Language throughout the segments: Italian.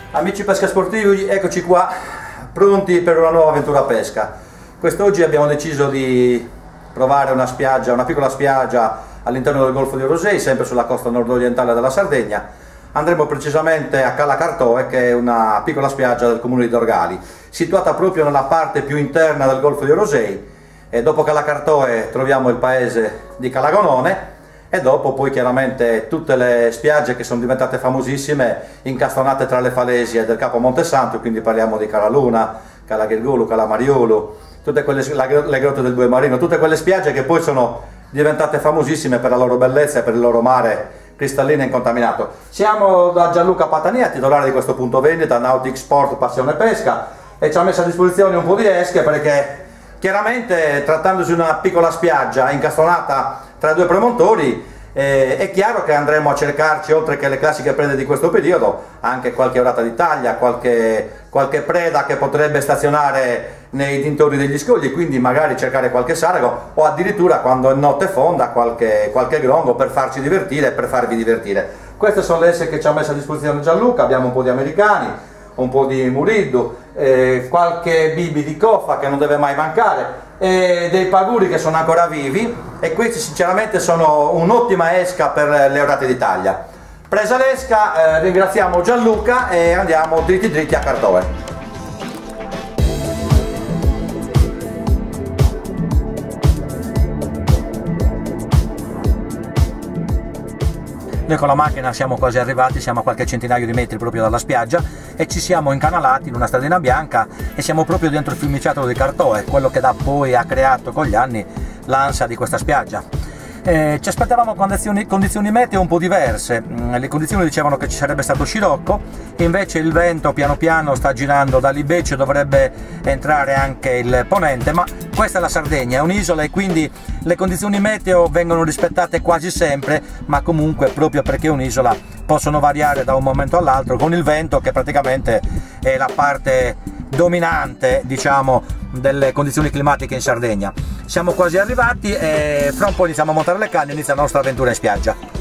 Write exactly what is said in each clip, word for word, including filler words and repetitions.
Amici pesca sportivi, eccoci qua, pronti per una nuova avventura pesca. Quest'oggi abbiamo deciso di provare una spiaggia, una piccola spiaggia all'interno del Golfo di Orosei, sempre sulla costa nord-orientale della Sardegna. Andremo precisamente a Cala Cartoe, che è una piccola spiaggia del comune di Dorgali, situata proprio nella parte più interna del Golfo di Orosei. E dopo Cala Cartoe troviamo il paese di Calagonone, e dopo poi chiaramente tutte le spiagge che sono diventate famosissime, incastonate tra le falesie del Capo Montesanto, quindi parliamo di Cala Luna, Cala Ghirgulu, Cala Mariulu, tutte quelle, le grotte del Bue Marino, tutte quelle spiagge che poi sono diventate famosissime per la loro bellezza e per il loro mare cristallino e incontaminato. Siamo da Gianluca Patania, titolare di questo punto vendita, Nautic Sport Passione Pesca, e ci ha messo a disposizione un po' di esche perché chiaramente, trattandosi di una piccola spiaggia incastonata tra due promontori, eh, è chiaro che andremo a cercarci, oltre che le classiche prede di questo periodo, anche qualche orata di taglia, qualche, qualche preda che potrebbe stazionare nei dintorni degli scogli, quindi magari cercare qualche sarago o addirittura, quando è notte fonda, qualche, qualche grongo per farci divertire e per farvi divertire. Queste sono le esche che ci ha messo a disposizione Gianluca. Abbiamo un po' di americani, un po' di muriddu, eh, qualche bibi di coffa che non deve mai mancare, e dei paguri che sono ancora vivi, e questi sinceramente sono un'ottima esca per le orate di taglia. Presa l'esca, eh, ringraziamo Gianluca e andiamo dritti dritti a Cartoe. Noi con la macchina siamo quasi arrivati, siamo a qualche centinaio di metri proprio dalla spiaggia e ci siamo incanalati in una stradina bianca e siamo proprio dentro il fiumiciattolo di Cartoe, quello che da poi ha creato con gli anni l'ansia di questa spiaggia. Eh, ci aspettavamo condizioni, condizioni meteo un po' diverse. Le condizioni dicevano che ci sarebbe stato scirocco, invece il vento piano piano sta girando da Libeccio, dovrebbe entrare anche il ponente, ma questa è la Sardegna, è un'isola e quindi le condizioni meteo vengono rispettate quasi sempre, ma comunque proprio perché è un'isola possono variare da un momento all'altro, con il vento che praticamente è la parte dominante, diciamo, delle condizioni climatiche in Sardegna. Siamo quasi arrivati e fra un po' iniziamo a montare le canne e inizia la nostra avventura in spiaggia.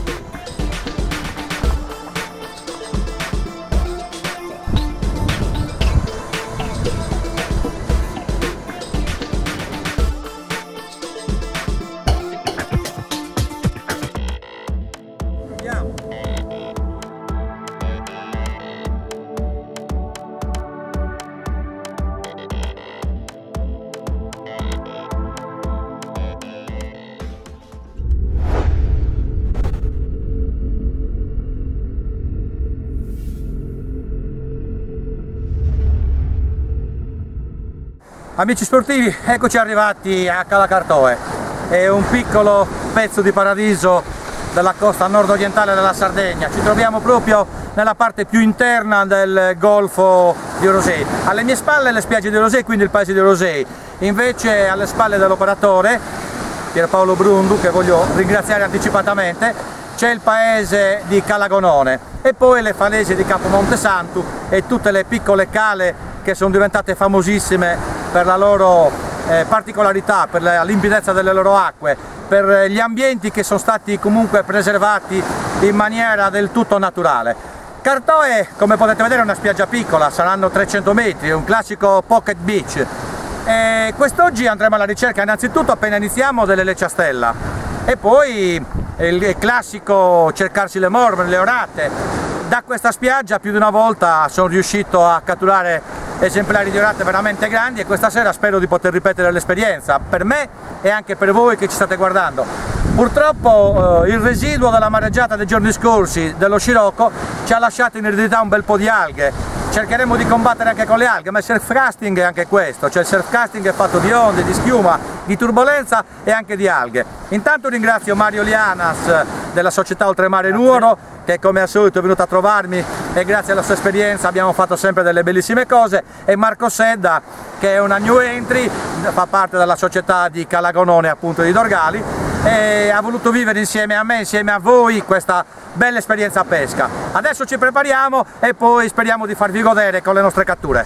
Amici sportivi, eccoci arrivati a Cala Cartoe, è un piccolo pezzo di paradiso della costa nord-orientale della Sardegna. Ci troviamo proprio nella parte più interna del Golfo di Orosei. Alle mie spalle le spiagge di Orosei, quindi il paese di Orosei, invece alle spalle dell'operatore Pierpaolo Brundu, che voglio ringraziare anticipatamente, c'è il paese di Calagonone e poi le falesie di Capo Montesanto e tutte le piccole cale che sono diventate famosissime per la loro eh, particolarità, per la limpidezza delle loro acque, per gli ambienti che sono stati comunque preservati in maniera del tutto naturale. Cartoe, come potete vedere, è una spiaggia piccola, saranno trecento metri, un classico pocket beach. E quest'oggi andremo alla ricerca innanzitutto, appena iniziamo, delle lecciastella e poi il classico cercarsi le mormore, le orate. Da questa spiaggia più di una volta sono riuscito a catturare esemplari di orate veramente grandi e questa sera spero di poter ripetere l'esperienza per me e anche per voi che ci state guardando. Purtroppo eh, il residuo della mareggiata dei giorni scorsi, dello scirocco, ci ha lasciato in eredità un bel po' di alghe. Cercheremo di combattere anche con le alghe, ma il surfcasting è anche questo, cioè il surfcasting è fatto di onde, di schiuma, di turbolenza e anche di alghe. Intanto ringrazio Mario Lianas della società Oltremare Nuoro, che come al solito è venuto a trovarmi e grazie alla sua esperienza abbiamo fatto sempre delle bellissime cose, e Marco Sedda, che è una new entry, fa parte della società di Calagonone, appunto di Dorgali, e ha voluto vivere insieme a me, insieme a voi, questa bella esperienza a pesca. Adesso ci prepariamo e poi speriamo di farvi godere con le nostre catture.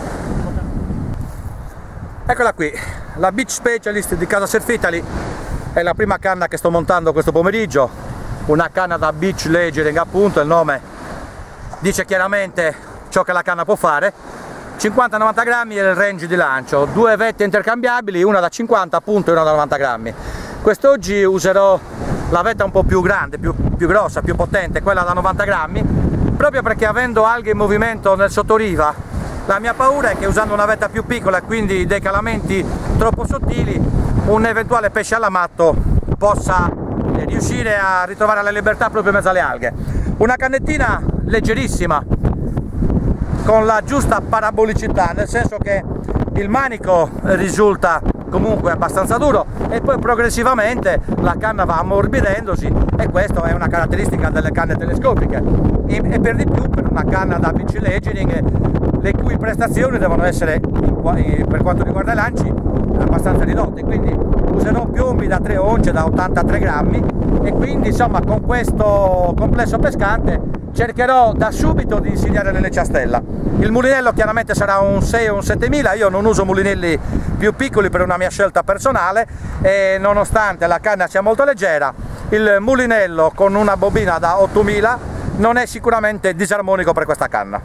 Eccola qui, la Beach Specialist di Casa Surf Italy, è la prima canna che sto montando questo pomeriggio, una canna da beach leggering, appunto, il nome dice chiaramente ciò che la canna può fare. cinquanta novanta grammi è il range di lancio, due vette intercambiabili, una da cinquanta appunto e una da novanta grammi. Quest'oggi userò la vetta un po' più grande, più, più grossa, più potente, quella da novanta grammi, proprio perché avendo alghe in movimento nel sottoriva, la mia paura è che usando una vetta più piccola e quindi dei calamenti troppo sottili, un eventuale pesce all'amatto possa riuscire a ritrovare la libertà proprio in mezzo alle alghe. Una cannettina leggerissima, con la giusta parabolicità, nel senso che il manico risulta comunque abbastanza duro e poi progressivamente la canna va ammorbidendosi, e questa è una caratteristica delle canne telescopiche, e per di più per una canna da P C Legining, le cui prestazioni devono essere, per quanto riguarda i lanci, abbastanza ridotte, quindi userò piombi da tre once, da ottantatré grammi, e quindi insomma con questo complesso pescante cercherò da subito di insidiare nelle ciastella. Il mulinello chiaramente sarà un sei o un settemila, io non uso mulinelli più piccoli per una mia scelta personale, e nonostante la canna sia molto leggera, il mulinello con una bobina da ottomila non è sicuramente disarmonico per questa canna.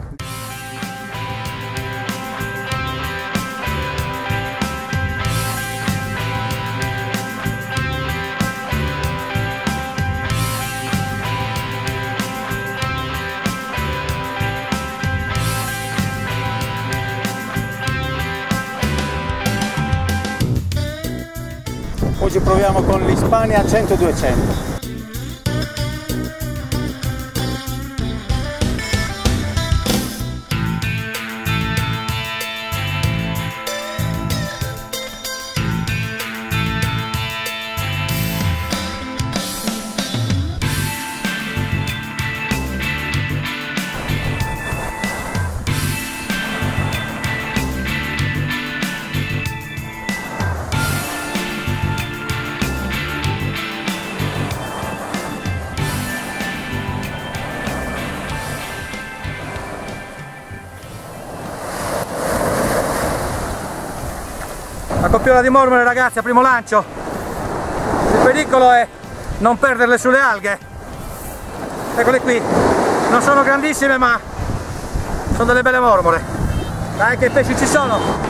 Oggi proviamo con l'Hispania cento duecento. La coppiola di mormore, ragazzi, a primo lancio. Il pericolo è non perderle sulle alghe. Eccole qui, non sono grandissime ma sono delle belle mormore. Dai che i pesci ci sono.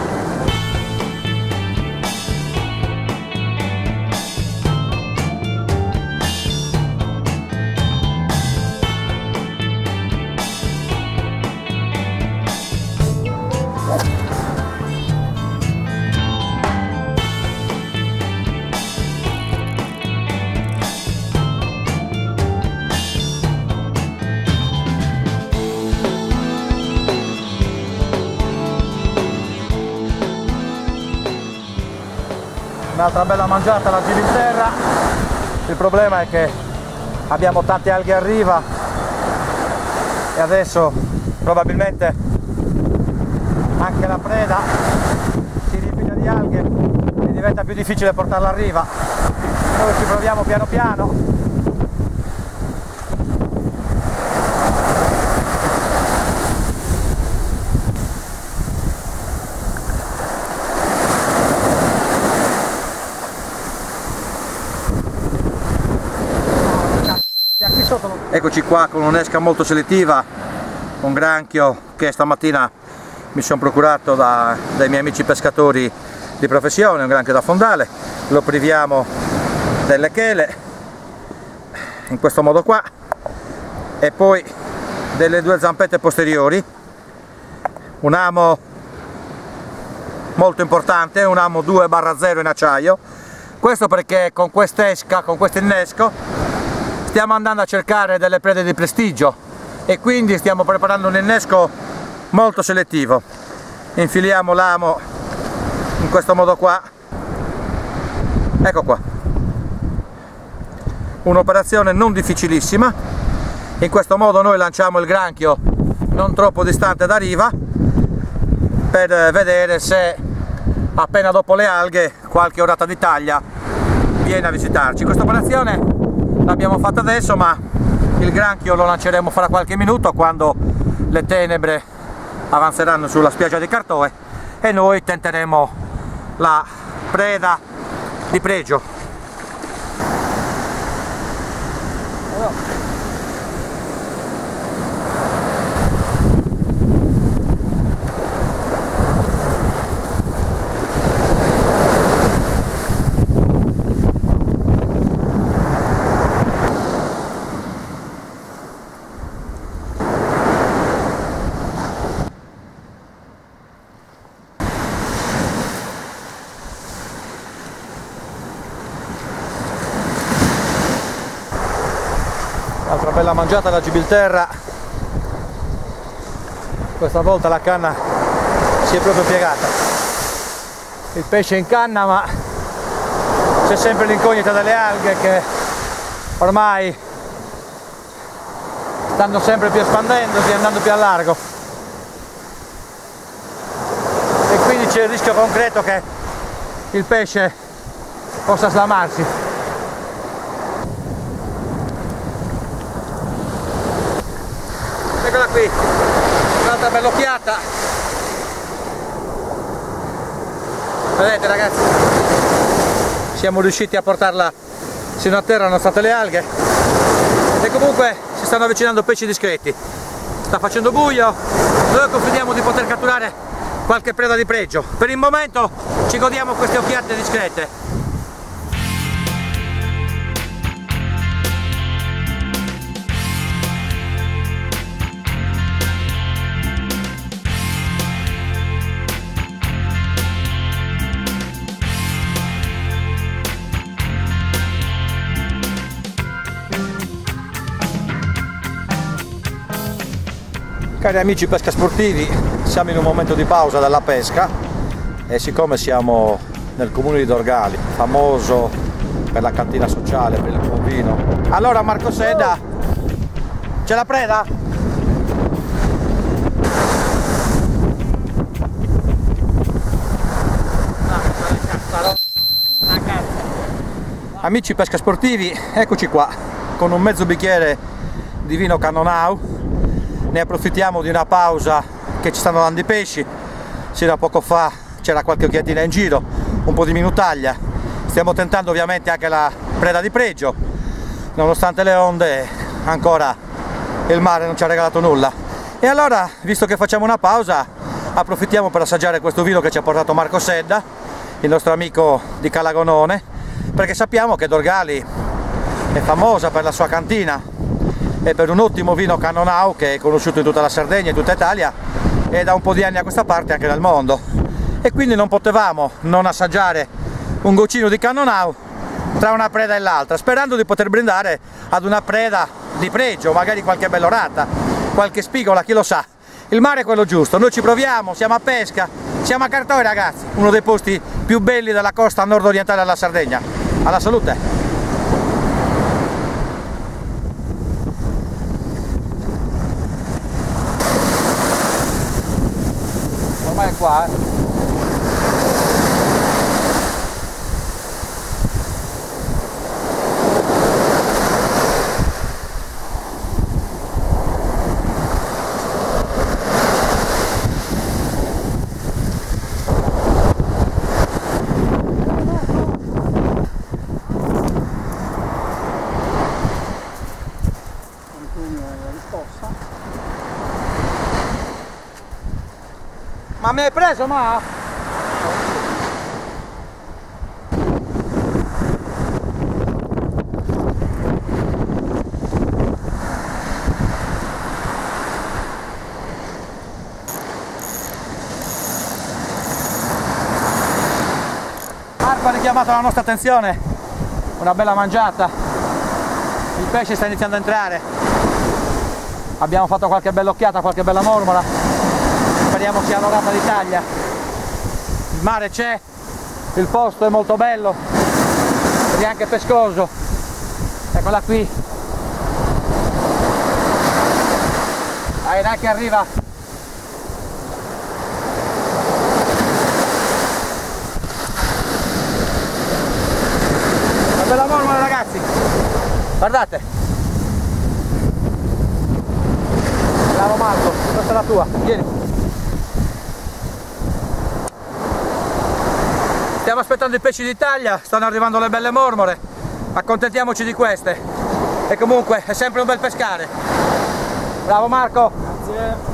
Un'altra bella mangiata la giro in terra. Il problema è che abbiamo tante alghe a riva e adesso probabilmente anche la preda si riempie di alghe e diventa più difficile portarla a riva. Noi ci proviamo piano piano. Eccoci qua con un'esca molto selettiva, un granchio che stamattina mi sono procurato da, dai miei amici pescatori di professione, un granchio da fondale. Lo priviamo delle chele in questo modo qua, e poi delle due zampette posteriori, un amo molto importante, un amo due barra zero in acciaio. Questo perché con quest'esca, con questo innesco, stiamo andando a cercare delle prede di prestigio e quindi stiamo preparando un innesco molto selettivo. Infiliamo l'amo in questo modo qua, ecco qua, un'operazione non difficilissima. In questo modo noi lanciamo il granchio non troppo distante da riva per vedere se appena dopo le alghe qualche orata di taglia viene a visitarci. Questa operazione l'abbiamo fatta adesso, ma il granchio lo lanceremo fra qualche minuto, quando le tenebre avanzeranno sulla spiaggia di Cartoe, e noi tenteremo la preda di pregio. Altra bella mangiata da Gibilterra. Questa volta la canna si è proprio piegata. Il pesce è in canna, ma c'è sempre l'incognita delle alghe che ormai stanno sempre più espandendosi e andando più a largo. E quindi c'è il rischio concreto che il pesce possa slamarsi. Eccola qui, un'altra bella occhiata. Vedete ragazzi, siamo riusciti a portarla sino a terra nonostante le alghe, e comunque si stanno avvicinando pesci discreti. Sta facendo buio, noi confidiamo di poter catturare qualche preda di pregio. Per il momento ci godiamo queste occhiate discrete. Cari amici pesca sportivi, siamo in un momento di pausa dalla pesca e siccome siamo nel comune di Dorgali, famoso per la cantina sociale, per il buon vino, allora Marco Sedda, c'è la preda? Amici pesca sportivi, eccoci qua con un mezzo bicchiere di vino Cannonau. Ne approfittiamo di una pausa che ci stanno dando i pesci. Sino a poco fa c'era qualche occhiatina in giro, un po' di minutaglia. Stiamo tentando ovviamente anche la preda di pregio, nonostante le onde ancora il mare non ci ha regalato nulla. E allora, visto che facciamo una pausa, approfittiamo per assaggiare questo vino che ci ha portato Marco Sedda, il nostro amico di Calagonone, perché sappiamo che Dorgali è famosa per la sua cantina e per un ottimo vino Cannonau che è conosciuto in tutta la Sardegna e in tutta Italia e da un po' di anni a questa parte anche nel mondo, e quindi non potevamo non assaggiare un goccino di Cannonau tra una preda e l'altra, sperando di poter brindare ad una preda di pregio, magari qualche bell'orata, qualche spigola, chi lo sa. Il mare è quello giusto, noi ci proviamo, siamo a pesca, siamo a Cartoi ragazzi, uno dei posti più belli della costa nord-orientale della Sardegna. Alla salute! Ormai è qua, eh. Ma mi hai preso, ma? Marco ha richiamato la nostra attenzione, una bella mangiata, il pesce sta iniziando a entrare, abbiamo fatto qualche bella occhiata, qualche bella mormola. Speriamo sia l'orata d'Italia. Il mare c'è, il posto è molto bello ed è anche pescoso. Eccola qui. Dai, dai che arriva. Una bella mormola ragazzi. Guardate. Bravo Marco, questa è la tua. Vieni. Stiamo aspettando i pesci d'Italia, stanno arrivando le belle mormore, accontentiamoci di queste. E comunque è sempre un bel pescare. Bravo Marco! Grazie!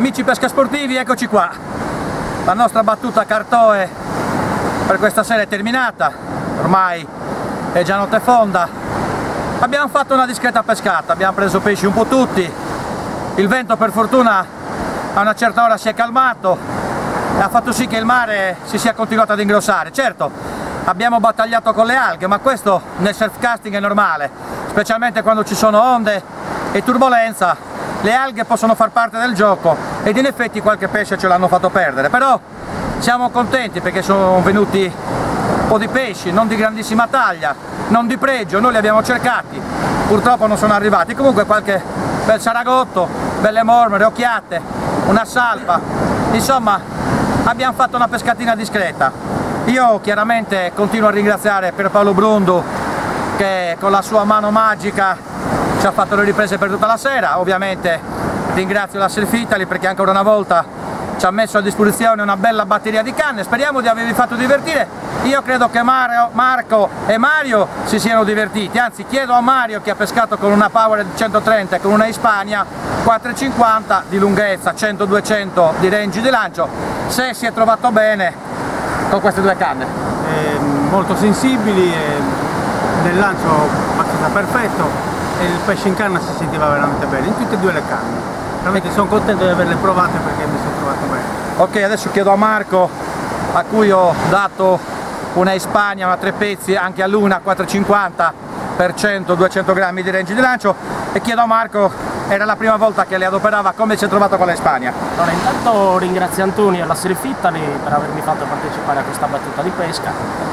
Amici pesca sportivi, eccoci qua. La nostra battuta Cartoe per questa sera è terminata, ormai è già notte fonda. Abbiamo fatto una discreta pescata, abbiamo preso pesci un po' tutti, il vento per fortuna a una certa ora si è calmato e ha fatto sì che il mare si sia continuato ad ingrossare. Certo, abbiamo battagliato con le alghe, ma questo nel surfcasting è normale, specialmente quando ci sono onde e turbolenza. Le alghe possono far parte del gioco ed in effetti qualche pesce ce l'hanno fatto perdere, però siamo contenti perché sono venuti un po' di pesci, non di grandissima taglia, non di pregio, noi li abbiamo cercati, purtroppo non sono arrivati. Comunque qualche bel saragotto, belle mormore, occhiate, una salpa, insomma abbiamo fatto una pescatina discreta. Io chiaramente continuo a ringraziare Pierpaolo Brundu che con la sua mano magica ci ha fatto le riprese per tutta la sera. Ovviamente ringrazio la Surf Italy perché ancora una volta ci ha messo a disposizione una bella batteria di canne. Speriamo di avervi fatto divertire. Io credo che Mario, Marco e Mario si siano divertiti, anzi chiedo a Mario, che ha pescato con una Powered centotrenta e con una Hispania quattro e cinquanta di lunghezza, cento duecento di range di lancio, se si è trovato bene con queste due canne. Eh, molto sensibili, eh, nel lancio abbastanza perfetto e il pesce in canna si sentiva veramente bene in tutte e due le canne. Veramente sono contento di averle provate perché mi sono trovato bene. Ok, adesso chiedo a Marco, a cui ho dato una Hispania, una tre pezzi, anche a Luna quattro e cinquanta per cento duecento grammi di range di lancio, e chiedo a Marco, era la prima volta che le adoperava, come si è trovato con la Hispania? Allora, intanto ringrazio Antonio e la Surf Italy per avermi fatto partecipare a questa battuta di pesca.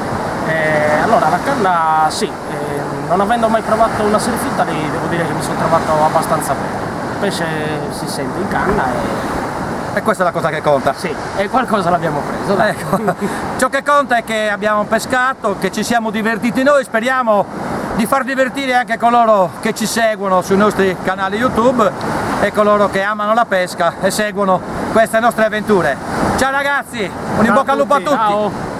Eh, allora, la canna sì, eh, non avendo mai provato una Surf Italy devo dire che mi sono trovato abbastanza bene. Il pesce si sente in canna e... E questa è la cosa che conta. Sì, e qualcosa l'abbiamo preso. Dai. Ecco. Ciò che conta è che abbiamo pescato, che ci siamo divertiti noi, speriamo di far divertire anche coloro che ci seguono sui nostri canali YouTube e coloro che amano la pesca e seguono queste nostre avventure. Ciao ragazzi, un in bocca al lupo a tutti! Ciao.